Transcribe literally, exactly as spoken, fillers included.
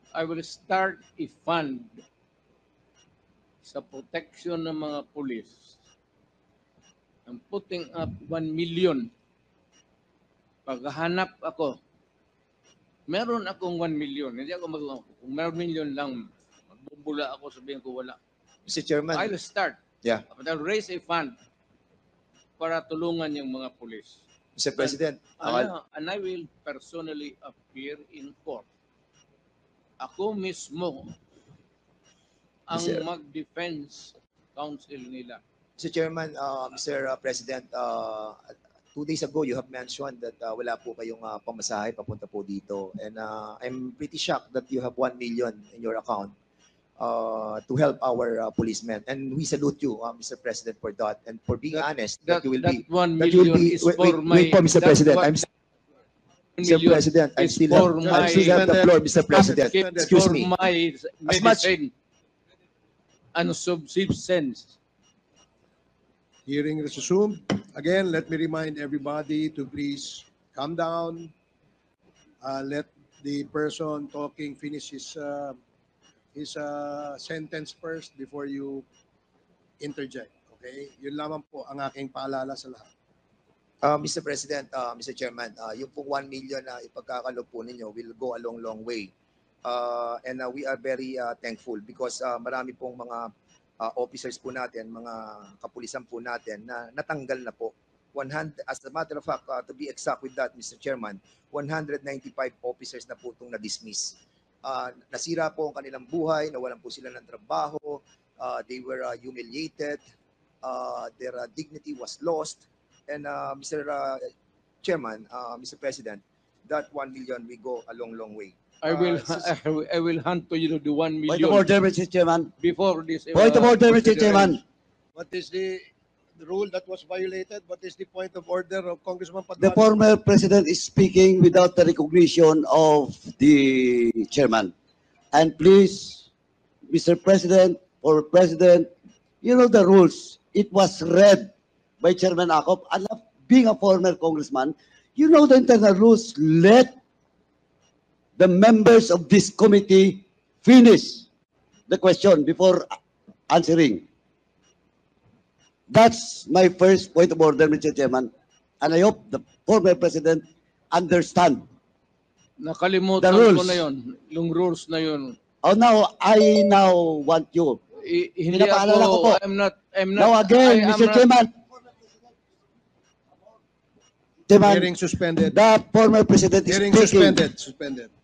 I will start a fund sa protection ng mga pulis. I'm putting up one million. Paghahanap ako, meron akong one million. Hindi ako mag kung meron million lang, magbubula ako, sabihin ko wala. Mister Chairman. I'll start. Yeah. But I'll raise a fund para tulungan yung mga pulis. Mister President. And, uh, and I will personally appear in court. Ako mismo ang Mister mag-defense counsel nila. Mister Chairman, uh, Mister President, uh, two days ago you have mentioned that uh, wala po kayong uh, pamasahe papunta po dito. And uh, I'm pretty shocked that you have one million in your account uh, to help our uh, policemen. And we salute you, uh, Mister President, for that. And for being That- honest, That, that, you will that be... one That you will million be is wait, for wait, my... wait po, Mister that President. one I'm Mister million President, I is still for have, I my- still have the floor, Mister President. It's Excuse for me. my As much- medicine and subsistence. Hearing resumed. Again, let me remind everybody to please calm down. Uh, let the person talking finish his uh, his uh, sentence first before you interject. Okay? Yun lamang po ang aking paalala sa lahat. Uh, Mister President, uh, Mister Chairman, uh, yung pong one million na ipagkakalob po ninyo will go a long, long way. Uh, and uh, we are very uh, thankful because uh, marami pong mga uh, officers po natin, mga kapulisan po natin na natanggal na po. one hundred, as a matter of fact, uh, to be exact with that, Mister Chairman, one hundred ninety-five officers na po itong na-dismiss. Uh, nasira po ang kanilang buhay, nawalan po sila ng trabaho, uh, they were uh, humiliated, uh, their uh, dignity was lost. And uh, Mister Uh, Chairman, uh, Mister President, that one million will go a long, long way. I will Uh, I will, I will hunt to you the one Point million of order, Mister Chairman. before this. Point of uh, order, Mister Chairman. What is the, the rule that was violated? What is the point of order of Congressman The Paduano? former president is speaking without the recognition of the chairman. And please, Mister President or President, you know the rules. It was read by Chairman Acop. And being a former congressman, you know the internal rules. Let the members of this committee finish the question before answering. That's my first point of order, Mister Chairman. And I hope the former president understand. Nakalimutan The ko rules. na yun. Yung rules na yun. Oh, now, I now want you. I, hindi Pinapaalala ko po. ako, I'm not, I'm not. Now again, I am Mister not- Chairman. Chairman, Hearing suspended. the former president is Hearing speaking. suspended. Suspended.